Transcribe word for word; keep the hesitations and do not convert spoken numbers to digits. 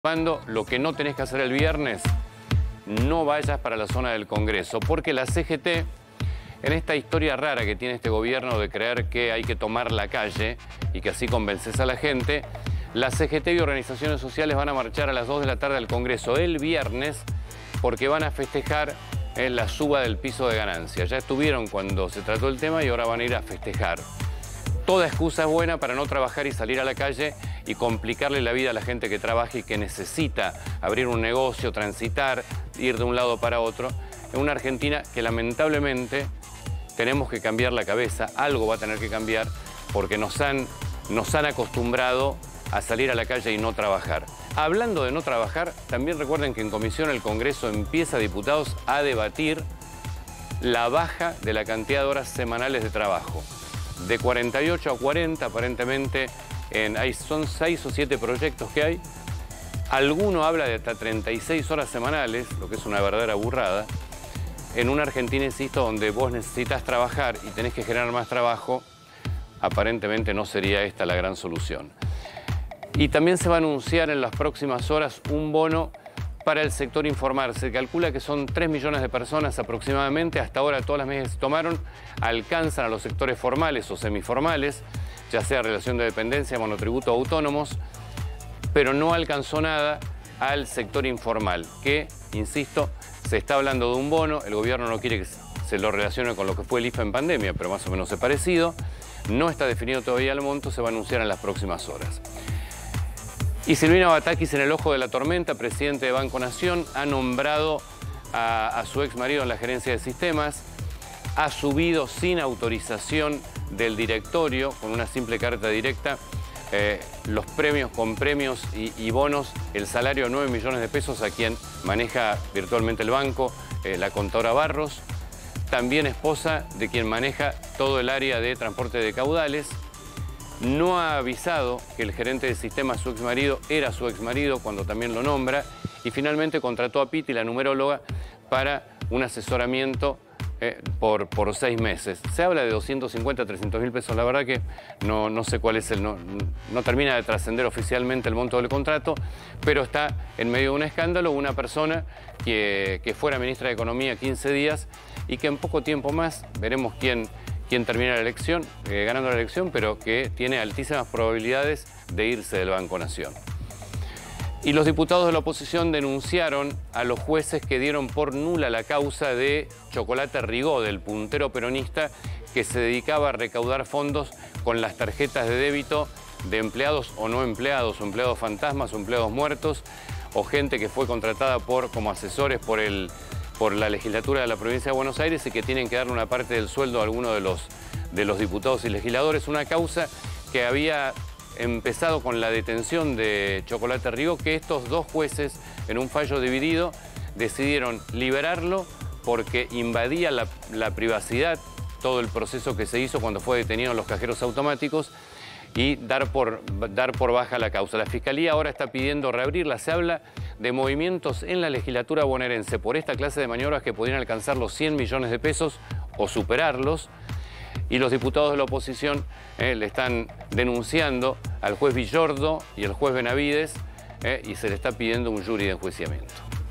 Cuando lo que no tenés que hacer el viernes, no vayas para la zona del Congreso, porque la C G T, en esta historia rara que tiene este gobierno de creer que hay que tomar la calle y que así convences a la gente, la C G T y organizaciones sociales van a marchar a las dos de la tarde al Congreso el viernes porque van a festejar en la suba del piso de ganancias. Ya estuvieron cuando se trató el tema y ahora van a ir a festejar. Toda excusa es buena para no trabajar y salir a la calle y complicarle la vida a la gente que trabaja y que necesita abrir un negocio, transitar, ir de un lado para otro. En una Argentina que lamentablemente tenemos que cambiar la cabeza, algo va a tener que cambiar porque nos han, nos han acostumbrado a salir a la calle y no trabajar. Hablando de no trabajar, también recuerden que en comisión el Congreso empieza, diputados, a debatir la baja de la cantidad de horas semanales de trabajo. De cuarenta y ocho a cuarenta, aparentemente, en, hay, son seis o siete proyectos que hay. Alguno habla de hasta treinta y seis horas semanales, lo que es una verdadera burrada. En una Argentina, insisto, donde vos necesitas trabajar y tenés que generar más trabajo, aparentemente no sería esta la gran solución. Y también se va a anunciar en las próximas horas un bono para el sector informal. Se calcula que son tres millones de personas aproximadamente. Hasta ahora todas las medidas que se tomaron alcanzan a los sectores formales o semiformales, ya sea relación de dependencia, monotributo o autónomos, pero no alcanzó nada al sector informal, que, insisto, se está hablando de un bono. El gobierno no quiere que se lo relacione con lo que fue el I F A en pandemia, pero más o menos es parecido. No está definido todavía el monto, se va a anunciar en las próximas horas. Y Silvina Batakis, en el ojo de la tormenta, presidente de Banco Nación, ha nombrado a, a su ex marido en la gerencia de sistemas, ha subido sin autorización del directorio, con una simple carta directa, eh, los premios con premios y, y bonos, el salario de nueve millones de pesos a quien maneja virtualmente el banco, eh, la contadora Barros, también esposa de quien maneja todo el área de transporte de caudales. No ha avisado que el gerente de sistemas, su exmarido, era su exmarido cuando también lo nombra. Y finalmente contrató a Piti, la numeróloga, para un asesoramiento eh, por, por seis meses. Se habla de doscientos cincuenta, trescientos mil pesos. La verdad que no, no sé cuál es el... No, no termina de trascender oficialmente el monto del contrato, pero está en medio de un escándalo una persona que, que fuera ministra de Economía quince días y que en poco tiempo más veremos quién... quien termina la elección, eh, ganando la elección, pero que tiene altísimas probabilidades de irse del Banco Nación. Y los diputados de la oposición denunciaron a los jueces que dieron por nula la causa de Chocolate Rigó, del puntero peronista que se dedicaba a recaudar fondos con las tarjetas de débito de empleados o no empleados, o empleados fantasmas, o empleados muertos, o gente que fue contratada por, como asesores por el... por la legislatura de la provincia de Buenos Aires y que tienen que darle una parte del sueldo a alguno de los, de los diputados y legisladores. Una causa que había empezado con la detención de Chocolate Rigó, que estos dos jueces, en un fallo dividido, decidieron liberarlo porque invadía la, la privacidad, todo el proceso que se hizo cuando fue detenido en los cajeros automáticos, y dar por, dar por baja la causa. La Fiscalía ahora está pidiendo reabrirla. Se habla de movimientos en la legislatura bonaerense por esta clase de maniobras que podrían alcanzar los cien millones de pesos o superarlos. Y los diputados de la oposición eh, le están denunciando al juez Villordo y al juez Benavides eh, y se le está pidiendo un jury de enjuiciamiento.